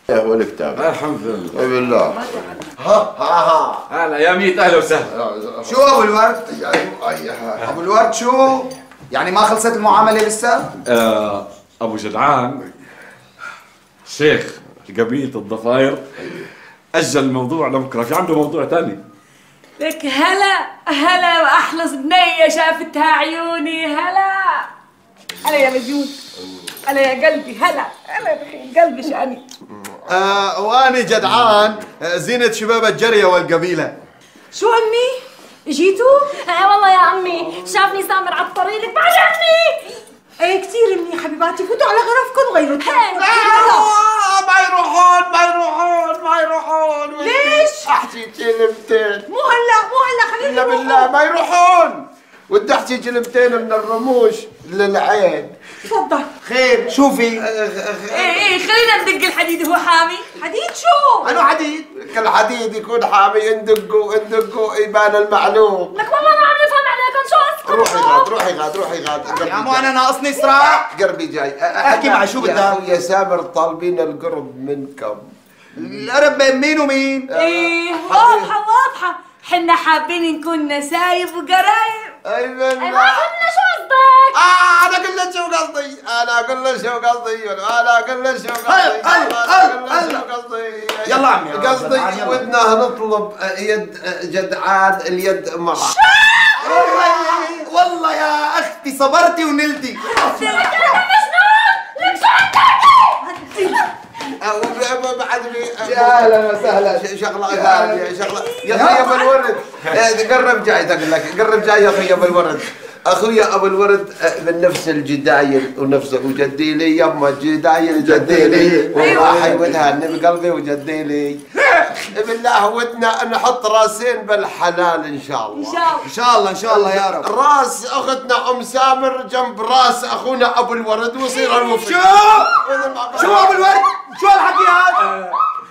هو الكتاب. الحمد لله. بالله. ها هلا يا ميت، اهلا وسهلا. شو ابو الورد؟ ابو الورد شو؟ يعني ما خلصت المعامله لسه؟ ابو جدعان شيخ قبيلة الضفاير اجل الموضوع لبكره، في عنده موضوع ثاني. لك هلا واحلى بنيه شافتها عيوني. هلا يا مجنون، هلا يا قلبي، هلا يا قلبي شاني. واني جدعان زينة شباب الجرية والقبيلة. شو امي؟ اجيتوا؟ والله يا عمي شافني سامر على الطريق لك ما عجبني. ايه كثير منيح حبيباتي، فوتوا على غرفكم وغيروا ما يروحون. ليش؟ احكي كلمتين. مو هلا خلينا لا بالله ما يروحون. ودي احكي كلمتين من الرموش للعين. تفضل. خير شوفي. ايه خلينا ندق الحديد. هو حامي؟ حديد شو؟ انو حديد؟ كل حديد يكون حامي. اندقوا يبان المعلوم. لك والله ما عم نفهم عليكم شو قصدكم. روحي غاد. يا مو انا ناقصني صراع. قربي جاي. احكي معي شو بدك؟ يا اخويا سامر طالبين القرب منكم. القرب بين مين ومين؟ ايه واضحه حنا حابين نكون نسايب وقرايب. اي بالله. ما فهمنا شو قصدك. انا اقول لك شو قصدي. يلا عمي. قصدي ودنا نطلب يد جدعان اليد معه. والله يا اختي صبرتي ونلتي. بعد يا اهلا وسهلا. شغله يا اخي ابو الورد. قرب جاي اقول لك. يا اخي ابو الورد. اخويا ابو الورد من نفس الجدايل ونفسه وجدي لي يما جدايل جدي لي والله وتهني بقلبي وجدي لي. بالله ودنا نحط راسين بالحلال ان شاء الله. ان شاء الله يا رب. راس اختنا ام سامر جنب راس اخونا ابو الورد ويصير الوفي. شو ابو الورد؟ شو هالحكي هذا؟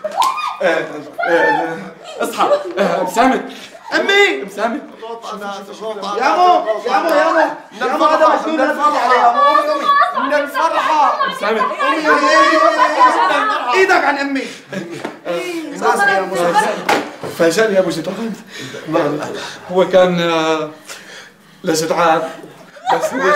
اصحى مسامر. امي مسامر. يا مو هذا مجنون. من الفرحه. مسامر. ايدك عن امي. فاجأني يا ابو جدعان. هو كان لجدعان بس هو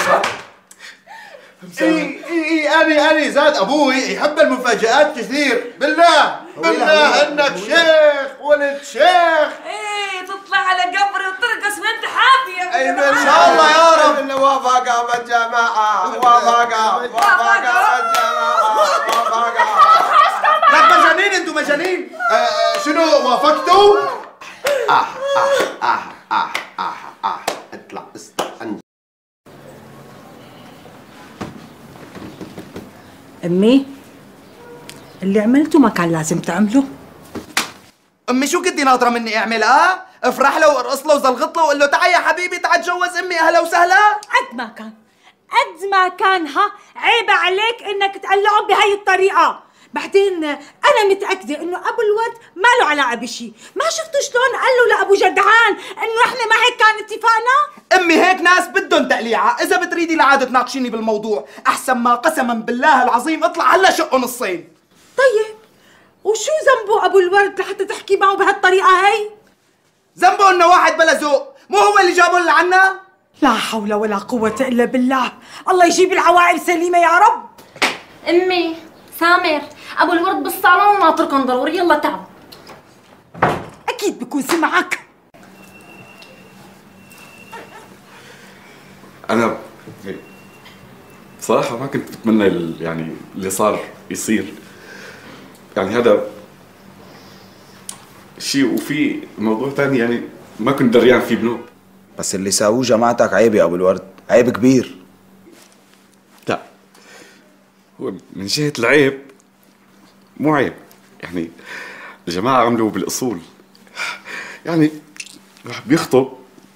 أنا زاد أبوي يحب المفاجآت كثير. بالله إنك شيخ ولد شيخ. ايه تطلع على قبري وترقص وانت حافيه. اي ان شاء الله يا رب. وافق الجماعه. لك مجانين انتم مجانين. شنو وافقتوا؟ اطلع استنى. امي اللي عملته ما كان لازم تعمله. امي شو كنتي ناطره مني اعمل؟ افرح له وارقص له وزلغط له وقول له تعال يا حبيبي تعال تجوز امي. اهلا وسهلا. قد ما كان عيب عليك انك تقلعه بهي الطريقه. بعدين انا متاكده انه ابو الورد ما له علاقه بشيء. ما شفتوا شلون قال له لابو جدعان انه احنا ما هيك كان اتفاقنا؟ امي هيك ناس بدهم تقليعه. اذا بتريدي لعاد تناقشيني بالموضوع احسن ما قسما بالله العظيم اطلع هلا شقه نصين. طيب وشو ذنبه ابو الورد لحتى تحكي معه بهالطريقه هي؟ ذنبه انه واحد بلا ذوق. مو هو اللي جابه لعنا؟ لا حول ولا قوه الا بالله. الله يجيب العوائل سليمه يا رب. امي سامر ابو الورد بالصالون وناطركم ضروري. يلا تعالوا. اكيد بكون سمعك. انا بصراحه ما كنت بتمنى يعني اللي صار يصير. يعني هذا شيء وفي موضوع ثاني يعني ما كنت دريان فيه بنوب. بس اللي ساووه جماعتك عيب يا ابو الورد، عيب كبير. لا هو من جهه العيب مو عيب. يعني الجماعه عملوا بالاصول. يعني الواحد بيخطب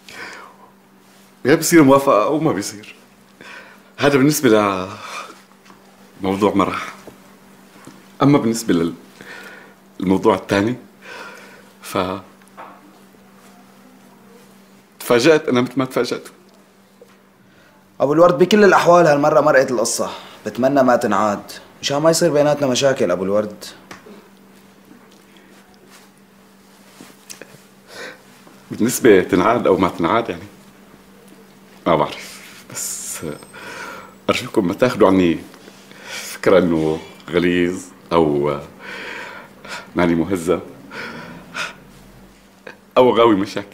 يا بصير موافقه او ما بيصير. هذا بالنسبه لموضوع مرح. اما بالنسبه للموضوع الثاني تفاجأت انا مثل ما تفاجأت. ابو الورد بكل الاحوال هالمره مرقت القصه. بتمنى ما تنعاد مشان ما يصير بيناتنا مشاكل. ابو الورد بالنسبة تنعاد أو ما تنعاد يعني ما بعرف، بس أرجوكم ما تاخذوا عني فكرة إنه غليظ أو ماني مهذب أو غاوي مشاكل.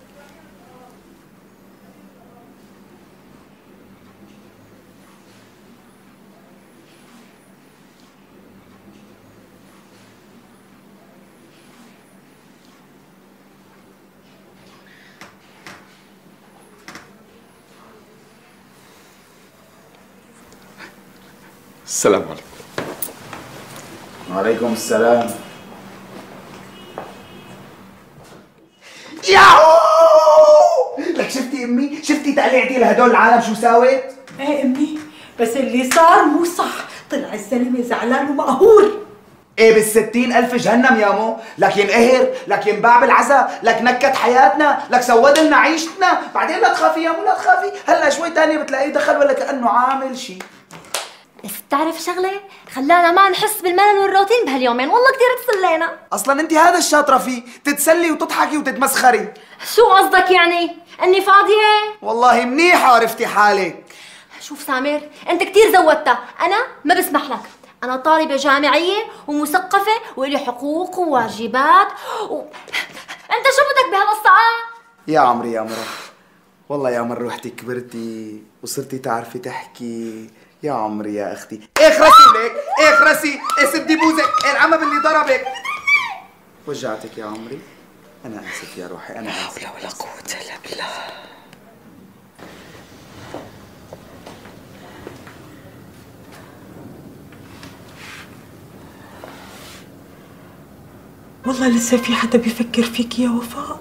السلام عليكم. وعليكم السلام. ياهو! لك شفتي امي؟ شفتي تقليعتي لهدول العالم شو ساوت؟ ايه امي، بس اللي صار مو صح، طلع الزلمه زعلان ومقهور. ايه بال60,000 جهنم يا مو، لك ينقهر، لك ينباع بالعزا، لك نكت حياتنا، لك سود لنا عيشتنا، بعدين لا تخافي يا مو لا تخافي، هلا شوي تاني بتلاقيه دخل ولا كأنه عامل شي. بس بتعرف شغلة؟ خلانا ما نحس بالملل والروتين بهاليومين، والله كثير تسلينا. اصلا انت هذا الشاطرة فيه، تتسلي وتضحكي وتتمسخري. شو قصدك يعني؟ اني فاضية؟ والله منيحة عرفتي حالك. شوف سامر، انت كثير زودتها، انا ما بسمح لك. انا طالبة جامعية ومثقفة وإلي حقوق وواجبات انت شو بدك بهالقصة؟ يا عمري يا مرة، والله يا مرة روحتي كبرتي وصرتي تعرفي تحكي. يا عمري يا اختي، اخرسي ليك، اخرسي، سدي بوزك، العمى اللي ضربك. وجعتك يا عمري؟ انا اسف يا روحي، انا اسف. لا حول ولا قوة الا بالله. والله لسه في حدا بيفكر فيك يا وفاء.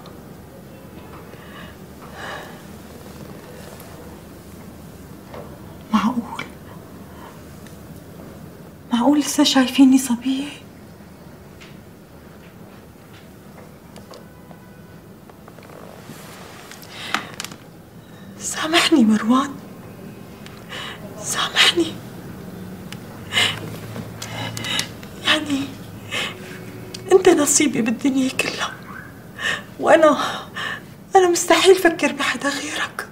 معقول لسه شايفيني صبية؟ سامحني مروان، سامحني. يعني انت نصيبي بالدنيا كلها، وانا مستحيل افكر بحدا غيرك.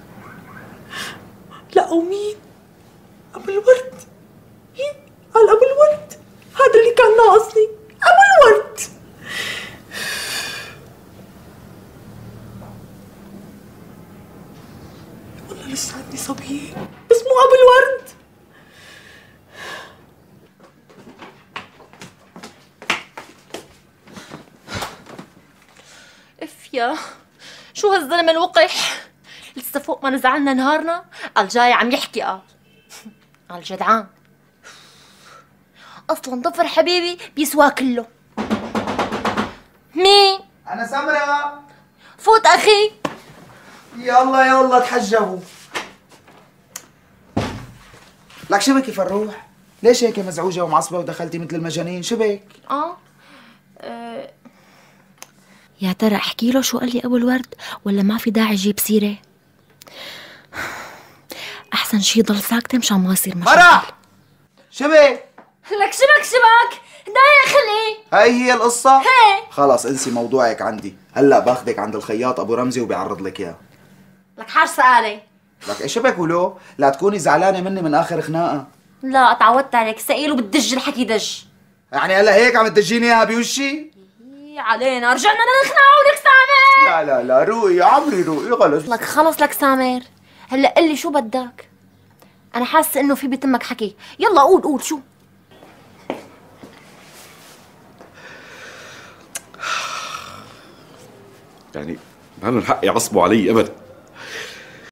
لا ومين؟ ابو الورد. قال ابو الورد، هذا اللي كان ناقصني، ابو الورد. والله لسه عندي صبية بس مو ابو الورد. اف يا شو هالزلمه الوقح، لسه فوق ما نزعلنا نهارنا قال جاي عم يحكي. قال جدعان، اصلا ضفر حبيبي بيسواه كله. مين؟ انا سمرة. فوت اخي. يلا يلا تحجبوا. لك شبك يا فروح؟ ليش هيك مزعوجة ومعصبة ودخلتي مثل المجانين؟ شبك؟ يا ترى احكي له شو قال لي ابو الورد ولا ما في داعي اجيب سيره؟ احسن شي ضل ساكته مشان ما يصير مشاكل. فرح شبك؟ لك شبك ضايق خلقي. هاي هي القصة؟ هي. خلاص انسي موضوعك عندي، هلا باخدك عند الخياط ابو رمزي وبيعرض لك اياه. لك حاج سؤالي. لك ايش شبك ولو؟ لا تكوني زعلانة مني من اخر خناقة. لا اتعودت عليك ثقيل وبتدج الحكي دج. يعني هلا هيك عم تدجيني اياها بوشي؟ علينا رجعنا للخناقه ولك سامر. لا روقي يا عمري روقي خلص. لك خلص لك سامر، هلا قل لي شو بدك؟ انا حاسه انه في بتمك حكي، يلا قول شو؟ يعني ما لهم حق يعصبوا علي ابدا.